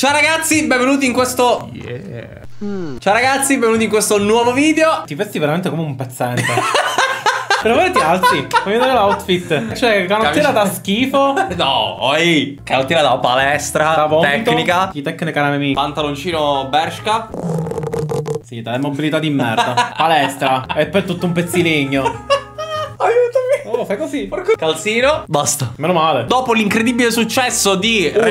Ciao ragazzi, benvenuti in questo... Ciao ragazzi, benvenuti in questo nuovo video. Ti vesti veramente come un pezzente. Per favore ti alzi, fammi vedere l'outfit. Cioè, canottiera da schifo. No, oi, canottiera da palestra, da vomito, tecnica. di tecnica nemica. Pantaloncino Bershka. Sì, dai, mobilità di merda. Palestra. E poi tutto un pezzilegno. Aiutami. Oh, fai così. Porco calzino. Basta. Meno male. Dopo l'incredibile successo di Hulk.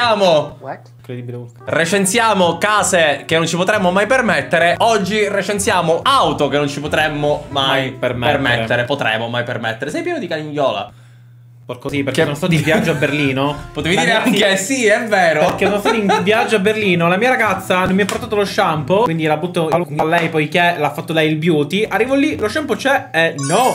recensiamo case che non ci potremmo mai permettere, oggi recensiamo auto che non ci potremmo mai permettere. Potremmo mai permettere. Sei pieno di canignola. Porco sì, perché sono stato in viaggio a Berlino. Potevi dire anche sì, è vero. Perché sono stato in viaggio a Berlino. La mia ragazza non mi ha portato lo shampoo, quindi la butto a lei poiché l'ha fatto lei il beauty. Arrivo lì, lo shampoo c'è e no.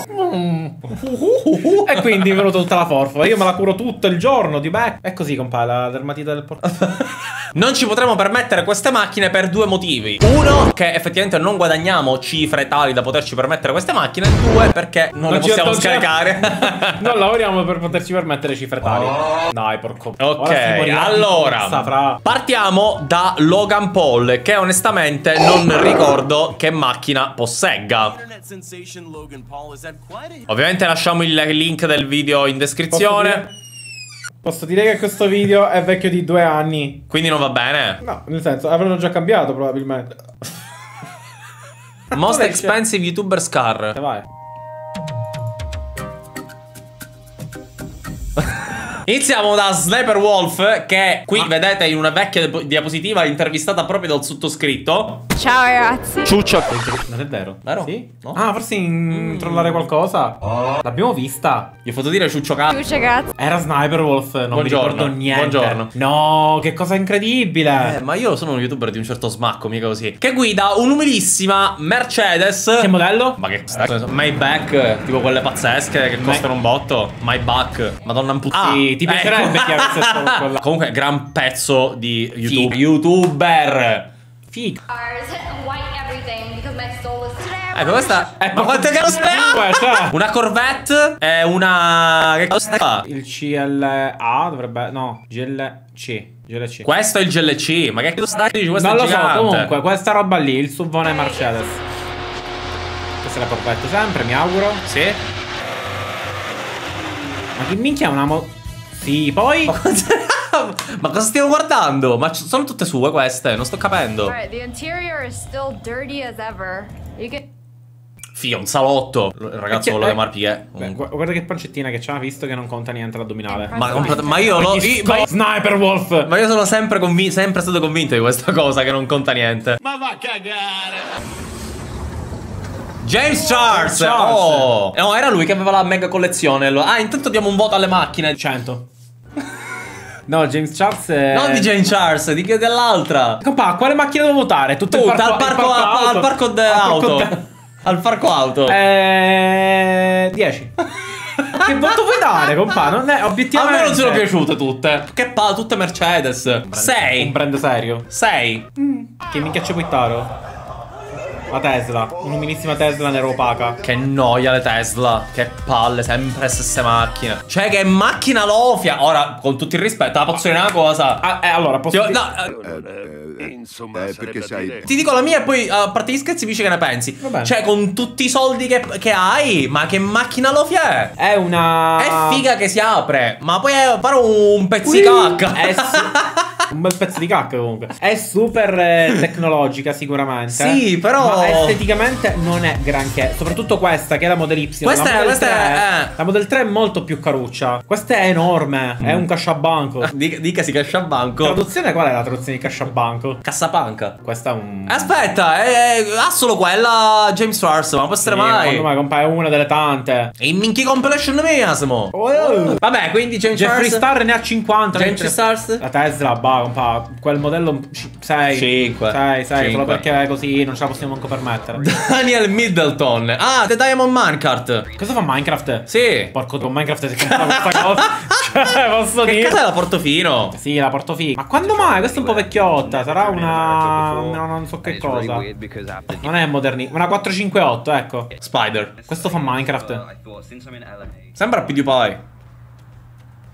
E quindi è venuta tutta la forfola. Io me la curo tutto il giorno di me. È così, compà, la dermatite del porco. Non ci potremo permettere queste macchine per due motivi. Uno, che effettivamente non guadagniamo cifre tali da poterci permettere queste macchine. Due, perché non le possiamo scaricare. Non lavoriamo per poterci permettere cifre tali. Dai, porco. Ok, allora partiamo da Logan Paul, che onestamente non ricordo che macchina possegga. Ovviamente lasciamo il link del video in descrizione. Posso dire che questo video è vecchio di 2 anni. Quindi non va bene? No, nel senso, avranno già cambiato probabilmente. Most expensive YouTuber's car. Vai. Iniziamo da Sniper Wolf, che qui vedete in una vecchia diapositiva intervistata proprio dal sottoscritto. Ciao ragazzi. Ciuccio. Non è vero? Vero? Sì? No? Ah, forse trollare qualcosa. L'abbiamo vista. Gli ho fatto dire Ciuccio cazzo. Ciao ragazzi. Era Sniper Wolf, non mi ricordo niente. Buongiorno. No, che cosa incredibile. Ma io sono un youtuber di un certo smacco, mica così. Che guida un'umilissima Mercedes. Che modello? Ma che Maybach, tipo quelle pazzesche che costano un botto. Maybach, madonna un puttana. Sì, ti piacerebbe che avesse solo quella. Comunque, gran pezzo di YouTuber. Figa. Ecco, questa ma quante cose ha? Una Corvette e una... Che cosa fa? Il CLA dovrebbe... No, GLC. Questo è il GLC. Ma che cosa dici? Questo non è lo gigante. so, comunque, questa roba lì, il SUV Mercedes. Questa è la Corvette sempre, mi auguro. Sì. Ma che minchia è una Sì, poi... Ma cosa stiamo guardando? Ma sono tutte sue queste, non sto capendo. Figa, un salotto. Il ragazzo voleva marpie. Guarda che pancettina che c'ha, visto che non conta niente l'addominale. Ma io lo... Sniper Wolf! Ma io sono sempre stato convinto di questa cosa, che non conta niente. Ma va a cagare! James Charles! Oh! No, era lui che aveva la mega collezione. Ah, intanto diamo un voto alle macchine. 100. No, James Charles è... Non di James Charles, dell'altra. Compa, quale macchina devo votare? Tutte al parco auto. Al parco auto. 10. Che voto vuoi dare, compa? Non è obiettivamente. A me non sono piaciute tutte. Che palle, tutte Mercedes. 6. Un brand serio. 6. Che minchia c'è Guittaro? La Tesla, un'umilissima Tesla nera opaca. Che noia le Tesla. Che palle, sempre le stesse macchine. Cioè, che macchina lofia. Ora, con tutto il rispetto, la posso dire una cosa. Allora, posso insomma, perché sai... Ti dico la mia e poi, a parte gli scherzi, dici che ne pensi. Cioè, con tutti i soldi che hai, ma che macchina lofia è? È una... È figa che si apre, ma poi è fare un pezzicacca. Un bel pezzo di cacca comunque. È super tecnologica sicuramente. Sì, però... Ma esteticamente non è granché. Soprattutto questa che è la Model Y. Questa è... La Model 3 è molto più caruccia. Questa è enorme. È un casciabanco. Dicasi casciabanco. Traduzione, qual è la traduzione di casciabanco? Cassapanca. Questa è un... Aspetta, ha solo quella James Charles, ma non può essere mai. Secondo me, compa, è una delle tante. E in minchia compilation miasmo. Vabbè, quindi James Jeffree Charles... Star ne ha 50. James Charles... La Tesla, compa, quel modello 6. 5. 6, solo perché così non ce la possiamo manco permettere. Daniel Middleton. Ah, The Diamond Minecart. Cosa fa Minecraft? Sì. Porco, con Minecraft si compra questa cosa. Cioè, posso dire. Che cosa è la Portofino? Sì, la Portofino. Ma quando mai? Questa è un po' vecchiotta. Sarà una... non so che cosa. Non è moderni. Una 458, ecco. Spider. Questo fa Minecraft. Sembra PewDiePie.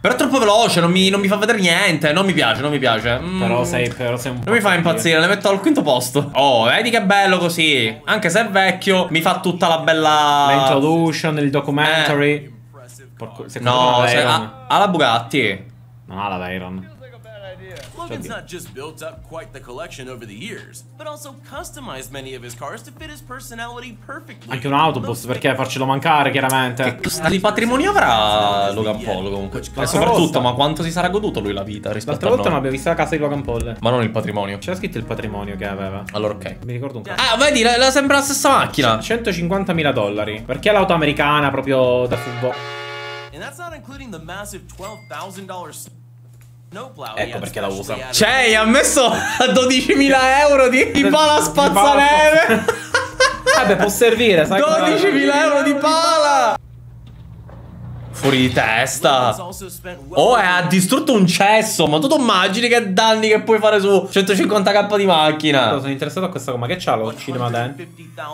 Però è troppo veloce, non mi fa vedere niente. Non mi piace, non mi piace. Però sei un po'. Non mi fa impazzire, le metto al quinto posto. Oh, vedi che bello così. Anche se è vecchio, mi fa tutta la bella... La introduction, il documentary. No, ha la Bugatti. Non ha la Veyron. Logan's not just built up quite the collection over the years, but also customized many of his cars to fit his personality perfectly. Anche un autobus, perché farcelo mancare, chiaramente. Che di patrimonio avrà Logan Paul comunque? E soprattutto, ma quanto si sarà goduto lui la vita rispetto L'altra a volta noi? non abbiamo visto la casa di Logan Paul. Ma non il patrimonio. C'era scritto il patrimonio che aveva. Allora ok. Mi ricordo un cazzo. Ah, vedi, sembra la stessa macchina. $150.000. Perché è l'auto americana proprio da furbo. And that's not including the massive $12,000 snowplow. Ecco perché la usa. Cioè, gli ha messo 12.000 euro di pala spazzaneve. Vabbè, può servire, sai. 12.000 euro di pala. Fuori di testa. Oh, ha distrutto un cesso. Ma tu ti immagini che danni che puoi fare su 150k di macchina? Sono interessato a questa cosa. Ma che c'ha lo cinema dentro?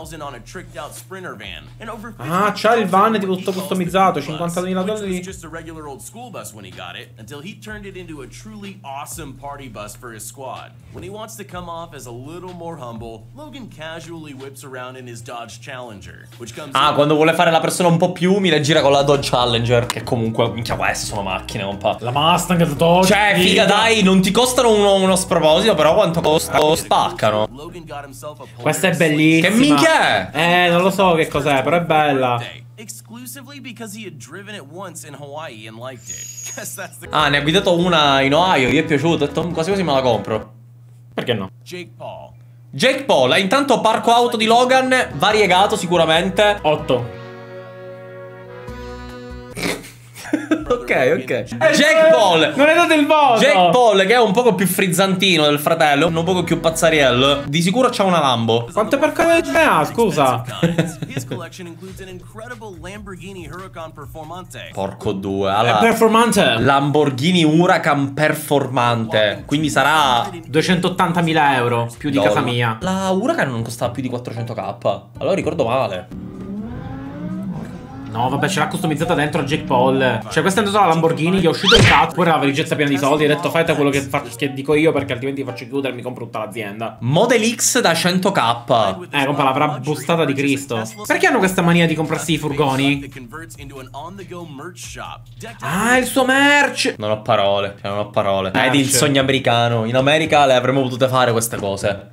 Ah, c'ha il van tipo tutto customizzato. $50.000. Just a regular old school bus when he got it, until he turned it into a truly awesome party bus for his squad. When he wants to come off as a little more humble, Logan casually whips around in his Dodge Challenger, which comes quando vuole fare la persona un po' più umile gira con la Dodge Challenger. Che comunque, minchia, queste sono macchine, compa. La Mustang, la Dodge. Cioè, figa, dai, non ti costano uno sproposito, però quanto costa? Spaccano. Questa è bellissima. Che minchia è? Non lo so che cos'è, però è bella. exclusively because he had driven it once in Hawaii and liked it. Guess that's the Ah, ne ha guidato una in Ohio, gli è piaciuto, ho detto quasi quasi me la compro. Perché no? Jake Paul. Jake Paul, intanto parco auto di Logan, variegato sicuramente. 8. Ok. Jake Paul. Non hai dato il voto. Jake Paul, che è un poco più frizzantino del fratello, un poco più pazzariello. Di sicuro c'ha una Lambo. Quante parcate ne ha, scusa? His collection includes an incredible Lamborghini Huracan Performante. Porco due. È Allora, performante. Lamborghini Huracan performante. Quindi sarà 280.000 euro, più di casa mia. La Huracan non costava più di 400k. Allora ricordo male. No, vabbè, ce l'ha customizzata dentro a Jake Paul. Cioè, questa è andata la Lamborghini, gli è uscito il cazzo. Pure la valigetta piena di soldi. Ha detto, fate quello che dico io, perché altrimenti faccio chiudere e mi compro tutta l'azienda. Model X da 100k. Compa, l'avrà bustata di Cristo. Perché hanno questa mania di comprarsi i furgoni? Ah, il suo merch. Non ho parole, cioè non ho parole. Vedi il sogno americano. In America le avremmo potute fare queste cose.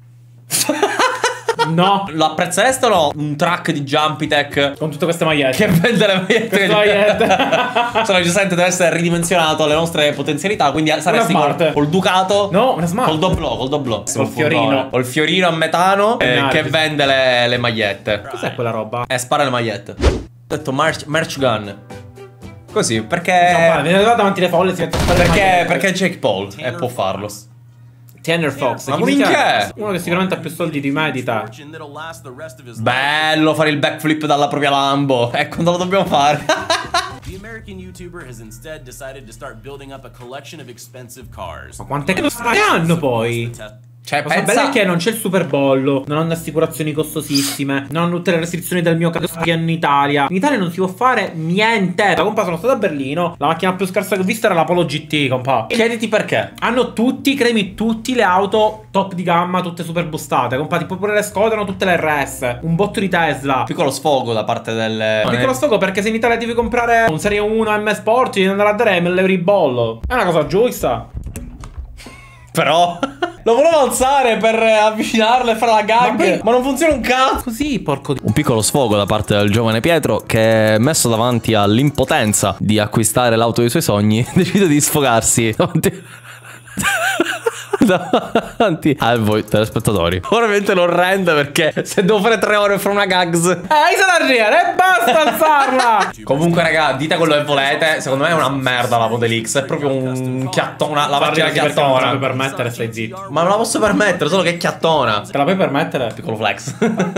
No. Lo apprezzereste o no? Un track di Jumpy Tech Con tutte queste magliette. che vende le magliette. Cioè, giustamente deve essere ridimensionato alle nostre potenzialità. Quindi saresti col Ducato. No, una Smart. Col doblò. Col fiorino. Col fiorino a metano che vende le magliette. Cos'è quella roba? Spara le magliette. Ho detto merch gun. Così, perché Viene davanti alle folle, si mette a fare le magliette. perché è Jake Paul e può farlo. Tanner Fox. Ma chi minchia minchia è? Uno che sicuramente ha più soldi di me e di te. Bello fare il backflip dalla propria Lambo. Quando lo dobbiamo fare. The American YouTuber has instead decided to start building up a collection of expensive cars. Ma quante cose hanno poi? Cioè, La cosa bella è che non c'è il super bollo, non hanno assicurazioni costosissime, non hanno tutte le restrizioni del mio caso che hanno in Italia. In Italia non si può fare niente. La compa, sono stato a Berlino, la macchina più scarsa che ho visto era la Polo GT, compa. Chiediti perché. Hanno tutti, credimi, tutti le auto top di gamma, tutte super boostate, compa, tipo pure le Skoda hanno tutte le RS. Un botto di Tesla. Piccolo sfogo da parte del... Piccolo sfogo, perché se in Italia devi comprare un Serie 1 M Sport devi andare a dare 1.000 euro di bollo. È una cosa giusta. Però lo volevo alzare per avvicinarlo e fare la gag, ma non funziona un cazzo. Così, porco di... Un piccolo sfogo da parte del giovane Pietro che, messo davanti all'impotenza di acquistare l'auto dei suoi sogni, decide di sfogarsi davanti a voi telespettatori. Ovviamente non rende, perché se devo fare 3 ore fra una gags io sono a ridere e basta alzarla. Comunque raga, dite quello che volete, secondo me è una merda la Model X. È proprio un chiattona, la macchina chiattona. Non te la puoi permettere, stai zitto. Ma non la posso permettere, solo che è chiattona. Te la puoi permettere? Piccolo flex.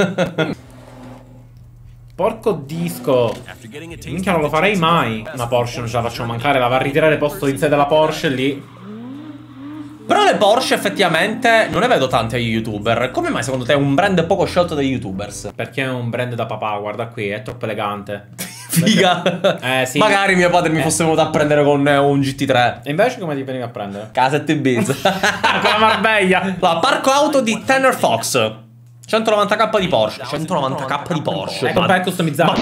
Porco disco. Minchia, non lo farei mai. Una Porsche non ce la facciamo mancare, la va a ritirare posto in sé della Porsche lì. Però le Porsche effettivamente non ne vedo tante agli YouTuber. Come mai secondo te è un brand poco scelto dai YouTubers? Perché è un brand da papà, guarda qui, è troppo elegante. Figa. Sì. Magari mio padre mi fosse venuto a prendere con un GT3. E invece come ti veniva a prendere? Casa 7 bits. Con la Marbella. La parco auto di Tanner Fox. 190k di Porsche. 190k di Porsche. Ecco, è customizzato.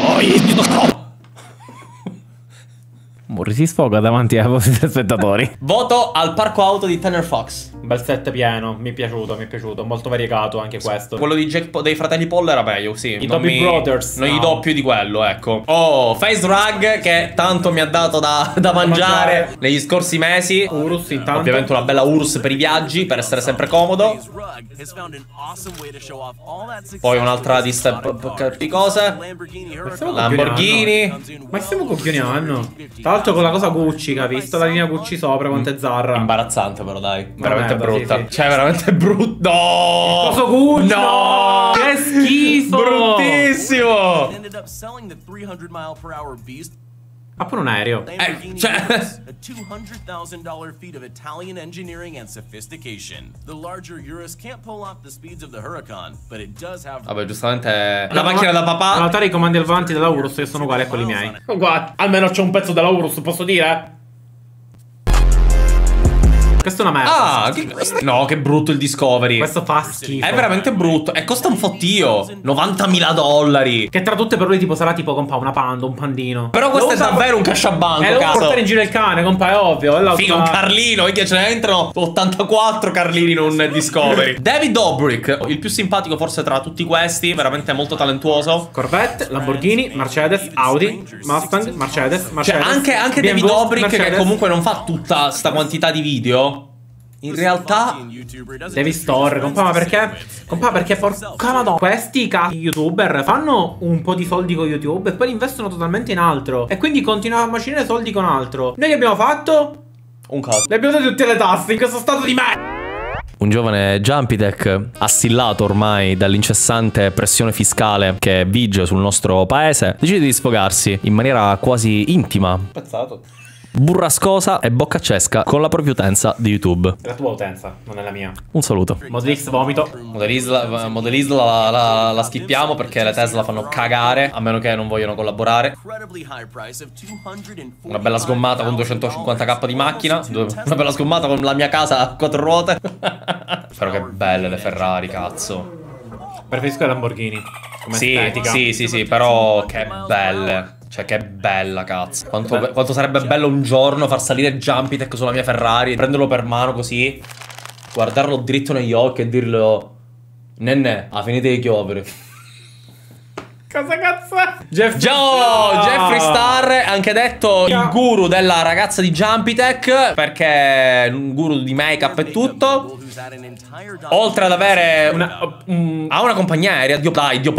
Morri si sfoga davanti ai vostri spettatori. Voto al parco auto di Tanner Fox. Bel set pieno, mi è piaciuto, molto variegato anche questo. Quello di dei fratelli Paul era meglio, sì. I Dobby Brothers. Non gli No. do più di quello, ecco. Oh, Face Rug che tanto mi ha dato da mangiare negli scorsi mesi. Urus intanto. Ovviamente una bella Urus per i viaggi, per essere sempre comodo. Poi un'altra lista di cose. Lamborghini. Ma stiamo coglioni hanno? Tra l'altro con la cosa Gucci, capisci? La linea Gucci sopra, quanto è zarra. Imbarazzante però, dai. Veramente merda, brutta. sì, sì. Cioè, veramente brutto. No! Coso Gucci? No! Che schifo! Bruttissimo! Ha pure un aereo. cioè- a $200,000 feat of Italian engineering and sophistication. The larger Urus can't pull off the speeds of the Huracan, but it does have. Vabbè, giustamente la macchina da papà. Notare i comandi al volante della Urus che sono uguali a quelli miei. Guarda, almeno c'ho un pezzo della Urus, posso dire? Questo è una merda. Ah, no, che brutto il Discovery. Questo fa schifo. È veramente brutto. E costa un fottio. $90.000. Che tra tutte per lui tipo sarà tipo compa una panda, un pandino. Però questo è davvero un cash a banco, lo cazzo. portare in giro il cane, compa, è ovvio. E Figa, un Carlino, che ce ne entrano 84 Carlini in un Discovery. David Dobrik, il più simpatico forse tra tutti questi, veramente molto talentuoso. Corvette, Lamborghini, Mercedes, Audi, Mustang, Mercedes. Cioè, anche BMW, David Dobrik, Mercedes. che comunque non fa tutta sta quantità di video. In realtà Devi store, compa, ma perché? Compa, perché porca madonna, questi cazzo youtuber fanno un po' di soldi con YouTube e poi li investono totalmente in altro. E quindi continuano a macinare soldi con altro. Noi che abbiamo fatto? un cazzo. Le abbiamo date tutte le tasse in questo stato di merda. Un giovane Jumpitech, assillato ormai dall'incessante pressione fiscale che vige sul nostro paese, decide di sfogarsi in maniera quasi intima, Pezzato. burrascosa e boccaccesca con la propria utenza di YouTube. È la tua utenza, non è la mia. Un saluto. Model X vomito. Model Isla la skippiamo perché le Tesla fanno cagare, a meno che non vogliono collaborare. Una bella sgommata con 250k di macchina. Una bella sgommata con la mia casa a 4 ruote. Però che belle le Ferrari, cazzo. Preferisco le Lamborghini come Sì, estetica. sì, però che belle. Cioè, che bella, cazzo. Quanto sarebbe bello un giorno far salire Jumpitech sulla mia Ferrari, prenderlo per mano così, guardarlo dritto negli occhi e dirlo: Nenne, ha finito di piovere. Cosa cazzo è? Jeffree Star, anche detto il guru della ragazza di Jumpitech, perché è un guru di make-up e tutto. Oltre ad avere ha una compagnia aerea, Dio.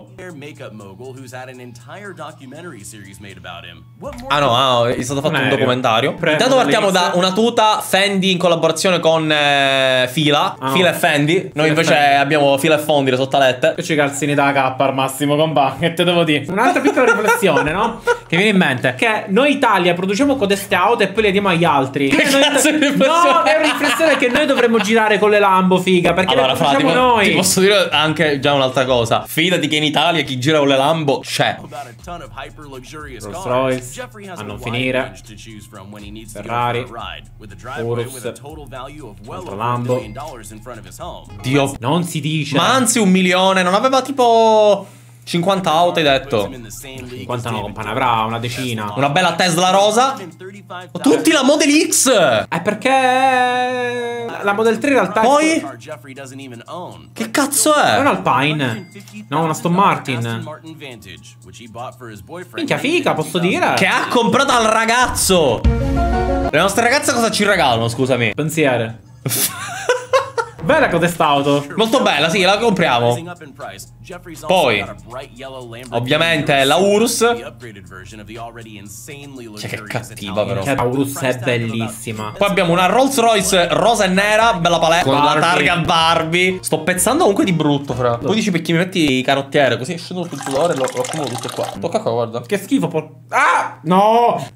Ah no, è stato fatto un documentario. Intanto partiamo da una tuta Fendi in collaborazione con Fila. Fila e Fendi. Noi invece abbiamo Fila e Fondi, le sottalette. Io ci calzini da K al massimo, compa. Che te devo dire? Un'altra piccola riflessione, no? Che viene in mente. Che noi Italia produciamo codeste auto e poi le diamo agli altri. Che cazzo di riflessione? No, è una riflessione che noi dovremmo girare con le Lambo, figa. Perché Allora, le produciamo noi. ti posso dire anche già un'altra cosa. Fidati che in Italia chi gira con le Lambo c'è. Rolls Royce, a non finire. Ferrari, Urus, altro Lambo. Dio. Non si dice. Ma anzi 1 milione. Non aveva tipo 50 auto, hai detto. 50 no, compa, ne avrà una decina. Una bella Tesla rosa. Tutti la Model X. È perché la Model 3 in realtà Poi che cazzo è un è? Alpine. No, una Aston Martin. Minchia, figa, posso dire? Che ha comprato al ragazzo. Le nostre ragazze cosa ci regalano, scusami? Pensiere. Bella codestauto. Molto bella, sì, la compriamo. Poi ovviamente la Urus. Cioè, che cattiva però. Che la Urus è bellissima. Poi abbiamo una Rolls Royce rosa e nera, bella palette, con la targa Barbie. Sto pezzando comunque di brutto, fra. Poi dici perché mi metti i carottiere, così scendo sul sudore e lo accumulo tutto qua. Tocca qua, guarda. Che schifo. Ah! No!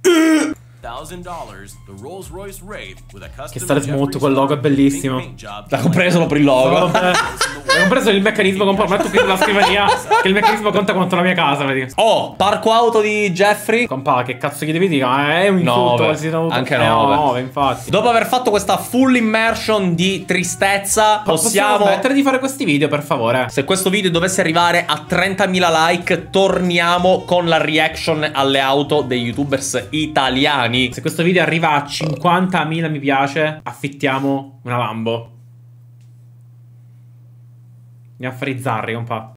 Che stare smooth, quel logo è bellissimo. La comprei solo per il logo. Vabbè. Ho compreso il meccanismo, metto qui sulla scrivania che il meccanismo conta quanto la mia casa, praticamente. Oh, parco auto di Jeffrey. Compa, che cazzo gli devi dire? È un insulto. 9. Anche 9. 9, infatti. Dopo aver fatto questa full immersion di tristezza, possiamo smettere di fare questi video, per favore? Se questo video dovesse arrivare a 30.000 like, torniamo con la reaction alle auto dei youtubers italiani. Se questo video arriva a 50.000 mi piace, affittiamo una Lambo. Andiamo a fare i zarri, compa.